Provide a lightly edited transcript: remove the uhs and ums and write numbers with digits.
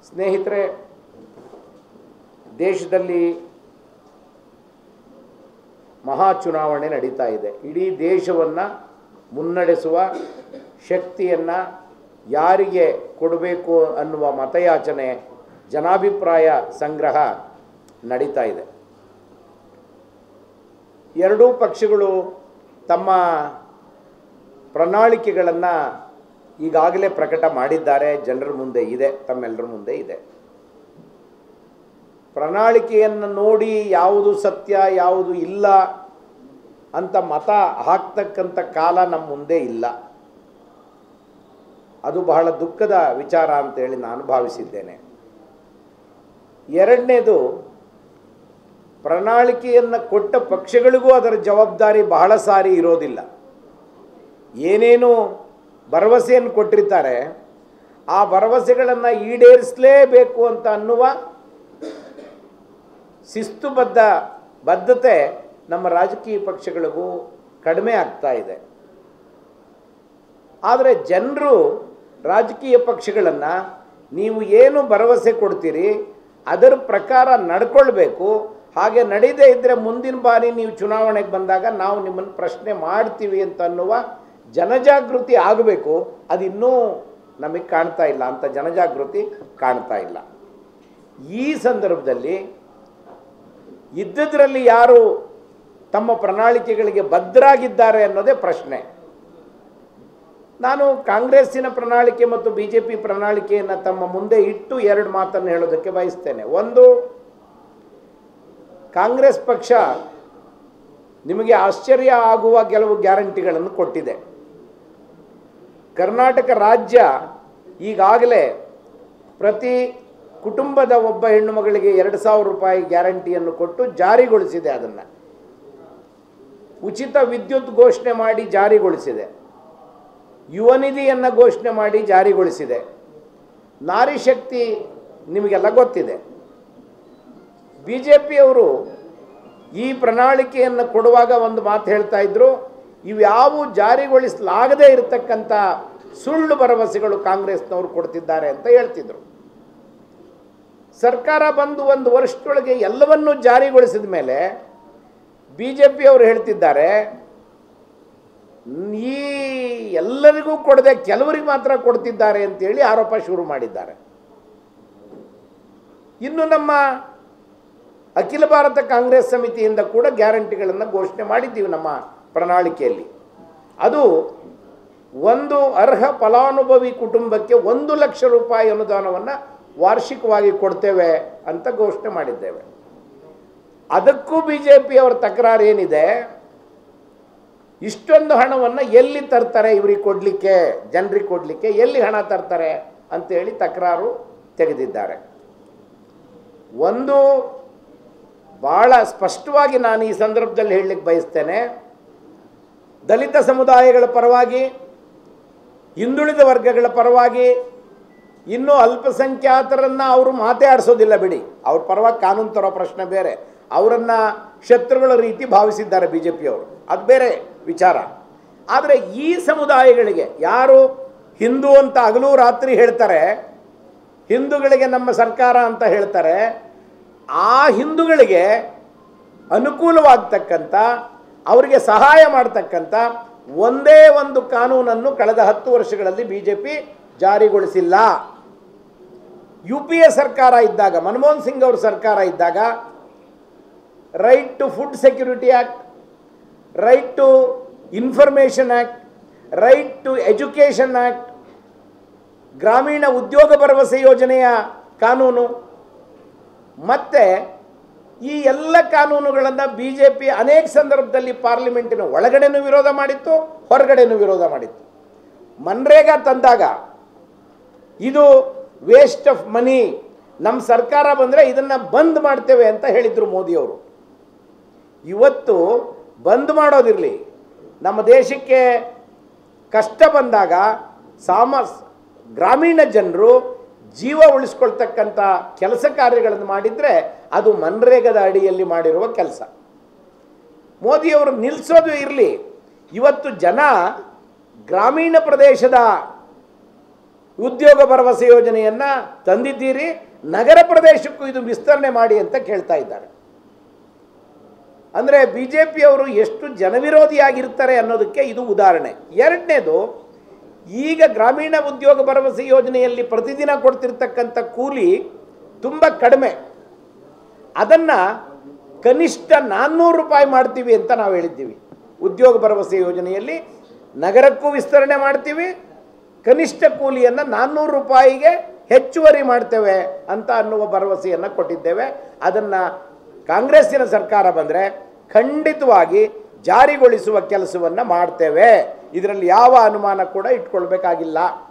ಸ್ನೇಹಿತರೆ, ದೇಶದಲ್ಲಿ ಮಹಾ ಚುನಾವಣೆ ನಡೀತಾ ಇದೆ. ಇಡೀ ದೇಶವನ್ನು ಮುನ್ನಡೆಸುವ ಶಕ್ತಿಯನ್ನು ಯಾರಿಗೆ ಕೊಡಬೇಕು ಅನ್ನುವ ಮತಯಾಚನೆ, ಜನಾಭಿಪ್ರಾಯ ಸಂಗ್ರಹ ನಡೀತಾ ಇದೆ. ಎರಡೂ ಪಕ್ಷಗಳು ತಮ್ಮ ಪ್ರಣಾಳಿಕೆಗಳನ್ನು ಈಗಾಗಲೇ ಪ್ರಕಟ ಮಾಡಿದ್ದಾರೆ. ಜನರ ಮುಂದೆ ಇದೆ, ತಮ್ಮೆಲ್ಲರ ಮುಂದೆ ಇದೆ. ಪ್ರಣಾಳಿಕೆಯನ್ನು ನೋಡಿ ಯಾವುದು ಸತ್ಯ ಯಾವುದು ಇಲ್ಲ ಅಂತ ಮತ ಹಾಕ್ತಕ್ಕಂಥ ಕಾಲ ನಮ್ಮ ಮುಂದೆ ಇಲ್ಲ. ಅದು ಬಹಳ ದುಃಖದ ವಿಚಾರ ಅಂತೇಳಿ ನಾನು ಭಾವಿಸಿದ್ದೇನೆ. ಎರಡನೇದು, ಪ್ರಣಾಳಿಕೆಯನ್ನು ಕೊಟ್ಟ ಪಕ್ಷಗಳಿಗೂ ಅದರ ಜವಾಬ್ದಾರಿ ಬಹಳ ಸಾರಿ ಇರೋದಿಲ್ಲ. ಏನೇನು ಭರವಸೆಯನ್ನು ಕೊಟ್ಟಿರ್ತಾರೆ ಆ ಭರವಸೆಗಳನ್ನು ಈಡೇರಿಸಲೇಬೇಕು ಅಂತ ಅನ್ನುವ ಬದ್ಧತೆ ನಮ್ಮ ರಾಜಕೀಯ ಪಕ್ಷಗಳಿಗೂ ಕಡಿಮೆ ಆಗ್ತಾ ಇದೆ. ಆದರೆ ಜನರು ರಾಜಕೀಯ ಪಕ್ಷಗಳನ್ನು ನೀವು ಏನು ಭರವಸೆ ಕೊಡ್ತೀರಿ ಅದರ ಪ್ರಕಾರ ನಡ್ಕೊಳ್ಬೇಕು, ಹಾಗೆ ನಡೀದೇ ಇದ್ದರೆ ಮುಂದಿನ ಬಾರಿ ನೀವು ಚುನಾವಣೆಗೆ ಬಂದಾಗ ನಾವು ನಿಮ್ಮನ್ನು ಪ್ರಶ್ನೆ ಮಾಡ್ತೀವಿ ಅಂತ ಅನ್ನುವ ಜನಜಾಗೃತಿ ಆಗಬೇಕು. ಅದಿನ್ನೂ ನಮಗೆ ಕಾಣ್ತಾ ಇಲ್ಲ, ಅಂಥ ಜನಜಾಗೃತಿ ಕಾಣ್ತಾ ಇಲ್ಲ. ಈ ಸಂದರ್ಭದಲ್ಲಿ ಇದ್ದದ್ರಲ್ಲಿ ಯಾರು ತಮ್ಮ ಪ್ರಣಾಳಿಕೆಗಳಿಗೆ ಬದ್ಧರಾಗಿದ್ದಾರೆ ಅನ್ನೋದೇ ಪ್ರಶ್ನೆ. ನಾನು ಕಾಂಗ್ರೆಸ್ಸಿನ ಪ್ರಣಾಳಿಕೆ ಮತ್ತು BJP ಪ್ರಣಾಳಿಕೆಯನ್ನು ತಮ್ಮ ಮುಂದೆ ಇಟ್ಟು ಎರಡು ಮಾತನ್ನು ಹೇಳೋದಕ್ಕೆ ಬಯಸ್ತೇನೆ. ಒಂದು, ಕಾಂಗ್ರೆಸ್ ಪಕ್ಷ ನಿಮಗೆ ಆಶ್ಚರ್ಯ ಆಗುವ ಕೆಲವು ಗ್ಯಾರಂಟಿಗಳನ್ನು ಕೊಟ್ಟಿದೆ. ಕರ್ನಾಟಕ ರಾಜ್ಯ ಈಗಾಗಲೇ ಪ್ರತಿ ಕುಟುಂಬದ ಒಬ್ಬ ಹೆಣ್ಣು ಮಗಳಿಗೆ 2,000 ರೂಪಾಯಿ ಗ್ಯಾರಂಟಿಯನ್ನು ಕೊಟ್ಟು ಜಾರಿಗೊಳಿಸಿದೆ. ಅದನ್ನು ಉಚಿತ ವಿದ್ಯುತ್ ಘೋಷಣೆ ಮಾಡಿ ಜಾರಿಗೊಳಿಸಿದೆ. ಯುವ ನಿಧಿಯನ್ನು ಘೋಷಣೆ ಮಾಡಿ ಜಾರಿಗೊಳಿಸಿದೆ. ನಾರಿ ಶಕ್ತಿ ನಿಮಗೆಲ್ಲ ಗೊತ್ತಿದೆ. BJPಯವರು ಈ ಪ್ರಣಾಳಿಕೆಯನ್ನು ಕೊಡುವಾಗ ಒಂದು ಮಾತು ಹೇಳ್ತಾ ಇದ್ರು, ಇವ್ಯಾವು ಜಾರಿಗೊಳಿಸಲಾಗದೇ ಇರತಕ್ಕಂಥ ಸುಳ್ಳು ಭರವಸೆಗಳು ಕಾಂಗ್ರೆಸ್ನವರು ಕೊಡ್ತಿದ್ದಾರೆ ಅಂತ ಹೇಳ್ತಿದ್ರು. ಸರ್ಕಾರ ಬಂದು 1 ವರ್ಷದೊಳಗೆ ಎಲ್ಲವನ್ನೂ ಜಾರಿಗೊಳಿಸಿದ ಮೇಲೆ BJPಯವರು ಹೇಳ್ತಿದ್ದಾರೆ, ಈ ಎಲ್ಲರಿಗೂ ಕೊಡದೆ ಕೆಲವರಿಗೆ ಮಾತ್ರ ಕೊಡ್ತಿದ್ದಾರೆ ಅಂತೇಳಿ ಆರೋಪ ಶುರು ಮಾಡಿದ್ದಾರೆ. ಇನ್ನು ನಮ್ಮ ಅಖಿಲ ಭಾರತ ಕಾಂಗ್ರೆಸ್ ಸಮಿತಿಯಿಂದ ಕೂಡ ಗ್ಯಾರಂಟಿಗಳನ್ನು ಘೋಷಣೆ ಮಾಡಿದ್ದೀವಿ ನಮ್ಮ ಪ್ರಣಾಳಿಕೆಯಲ್ಲಿ. ಅದು ಒಂದು ಅರ್ಹ ಫಲಾನುಭವಿ ಕುಟುಂಬಕ್ಕೆ 1 ಲಕ್ಷ ರೂಪಾಯಿ ಅನುದಾನವನ್ನು ವಾರ್ಷಿಕವಾಗಿ ಕೊಡ್ತೇವೆ ಅಂತ ಘೋಷಣೆ ಮಾಡಿದ್ದೇವೆ. ಅದಕ್ಕೂ BJPಯವರ ತಕರಾರು ಏನಿದೆ, ಇಷ್ಟೊಂದು ಹಣವನ್ನು ಎಲ್ಲಿ ತರ್ತಾರೆ ಇವರಿಗೆ ಕೊಡಲಿಕ್ಕೆ, ಜನರಿಗೆ ಕೊಡಲಿಕ್ಕೆ ಎಲ್ಲಿ ಹಣ ತರ್ತಾರೆ ಅಂತೇಳಿ ತಕರಾರು ತೆಗೆದಿದ್ದಾರೆ. ಒಂದು ಭಾಳ ಸ್ಪಷ್ಟವಾಗಿ ನಾನು ಈ ಸಂದರ್ಭದಲ್ಲಿ ಹೇಳಲಿಕ್ಕೆ ಬಯಸ್ತೇನೆ, ದಲಿತ ಸಮುದಾಯಗಳ ಪರವಾಗಿ, ಹಿಂದುಳಿದ ವರ್ಗಗಳ ಪರವಾಗಿ, ಇನ್ನೂ ಅಲ್ಪಸಂಖ್ಯಾತರನ್ನು ಅವರು ಮಾತಾಡಿಸೋದಿಲ್ಲ ಬಿಡಿ, ಅವ್ರ ಪರವಾಗಿ ಕಾನೂನು ತರೋ ಪ್ರಶ್ನೆ ಬೇರೆ, ಅವರನ್ನು ಶತ್ರುಗಳ ರೀತಿ ಭಾವಿಸಿದ್ದಾರೆ BJPಯವರು, ಅದು ಬೇರೆ ವಿಚಾರ. ಆದರೆ ಈ ಸಮುದಾಯಗಳಿಗೆ ಯಾರು ಹಿಂದೂ ಅಂತ ಹಗಲು ರಾತ್ರಿ ಹೇಳ್ತಾರೆ, ಹಿಂದೂಗಳಿಗೆ ನಮ್ಮ ಸರ್ಕಾರ ಅಂತ ಹೇಳ್ತಾರೆ, ಆ ಹಿಂದೂಗಳಿಗೆ ಅನುಕೂಲವಾಗ್ತಕ್ಕಂಥ, ಅವರಿಗೆ ಸಹಾಯ ಮಾಡ್ತಕ್ಕಂಥ ಒಂದೇ ಒಂದು ಕಾನೂನನ್ನು ಕಳೆದ 10 ವರ್ಷಗಳಲ್ಲಿ BJP ಜಾರಿಗೊಳಿಸಿಲ್ಲ. UPA ಸರ್ಕಾರ ಇದ್ದಾಗ, ಮನಮೋಹನ್ ಸಿಂಗ್ ಅವ್ರ ಸರ್ಕಾರ ಇದ್ದಾಗ right to food security act, right to information act, right to education act, ಗ್ರಾಮೀಣ ಉದ್ಯೋಗ ಭರವಸೆ ಯೋಜನೆಯ ಕಾನೂನು, ಮತ್ತು ಈ ಎಲ್ಲ ಕಾನೂನುಗಳನ್ನು BJP ಅನೇಕ ಸಂದರ್ಭದಲ್ಲಿ ಪಾರ್ಲಿಮೆಂಟಿನ ಒಳಗಡೆನೂ ವಿರೋಧ ಮಾಡಿತ್ತು, ಹೊರಗಡೆನೂ ವಿರೋಧ ಮಾಡಿತ್ತು. ಮನ್ರೇಗಾ ತಂದಾಗ ಇದು ವೇಸ್ಟ್ ಆಫ್ ಮನಿ, ನಮ್ಮ ಸರ್ಕಾರ ಬಂದರೆ ಇದನ್ನು ಬಂದ್ ಮಾಡ್ತೇವೆ ಅಂತ ಹೇಳಿದರು ಮೋದಿಯವರು. ಇವತ್ತು ಬಂದ್ ಮಾಡೋದಿರಲಿ, ನಮ್ಮ ದೇಶಕ್ಕೆ ಕಷ್ಟ ಬಂದಾಗ ಗ್ರಾಮೀಣ ಜನರು ಜೀವ ಉಳಿಸ್ಕೊಳ್ತಕ್ಕಂಥ ಕೆಲಸ ಕಾರ್ಯಗಳನ್ನು ಮಾಡಿದರೆ ಅದು ಮನ್ರೇಗಾದ ಅಡಿಯಲ್ಲಿ ಮಾಡಿರುವ ಕೆಲಸ. ಮೋದಿಯವರು ನಿಲ್ಲಿಸೋದು ಇರಲಿ, ಇವತ್ತು ಜನ ಗ್ರಾಮೀಣ ಪ್ರದೇಶದ ಉದ್ಯೋಗ ಭರವಸೆ ಯೋಜನೆಯನ್ನು ತಂದಿದ್ದೀರಿ, ನಗರ ಪ್ರದೇಶಕ್ಕೂ ಇದು ವಿಸ್ತರಣೆ ಮಾಡಿ ಅಂತ ಕೇಳ್ತಾ ಇದ್ದಾರೆ. ಅಂದರೆ ಬಿ ಜೆ ಪಿಯವರು ಎಷ್ಟು ಜನವಿರೋಧಿಯಾಗಿರ್ತಾರೆ ಅನ್ನೋದಕ್ಕೆ ಇದು ಉದಾಹರಣೆ. ಎರಡನೇದು, ಈಗ ಗ್ರಾಮೀಣ ಉದ್ಯೋಗ ಭರವಸೆ ಯೋಜನೆಯಲ್ಲಿ ಪ್ರತಿದಿನ ಕೊಡ್ತಿರ್ತಕ್ಕಂಥ ಕೂಲಿ ತುಂಬ ಕಡಿಮೆ. ಅದನ್ನು ಕನಿಷ್ಠ 400 ರೂಪಾಯಿ ಮಾಡ್ತೀವಿ ಅಂತ ನಾವು ಹೇಳಿದ್ದೀವಿ. ಉದ್ಯೋಗ ಭರವಸೆ ಯೋಜನೆಯಲ್ಲಿ ನಗರಕ್ಕೂ ವಿಸ್ತರಣೆ ಮಾಡ್ತೀವಿ, ಕನಿಷ್ಠ ಕೂಲಿಯನ್ನು 400 ರೂಪಾಯಿಗೆ ಹೆಚ್ಚುವರಿ ಮಾಡ್ತೇವೆ ಅಂತ ಅನ್ನುವ ಭರವಸೆಯನ್ನು ಕೊಟ್ಟಿದ್ದೇವೆ. ಅದನ್ನು ಕಾಂಗ್ರೆಸ್ಸಿನ ಸರ್ಕಾರ ಬಂದರೆ ಖಂಡಿತವಾಗಿ ಜಾರಿಗೊಳಿಸುವ ಕೆಲಸವನ್ನು ಮಾಡ್ತೇವೆ. ಇದರಲ್ಲಿ ಯಾವ ಅನುಮಾನ ಕೂಡ ಇಟ್ಕೊಳ್ಬೇಕಾಗಿಲ್ಲ.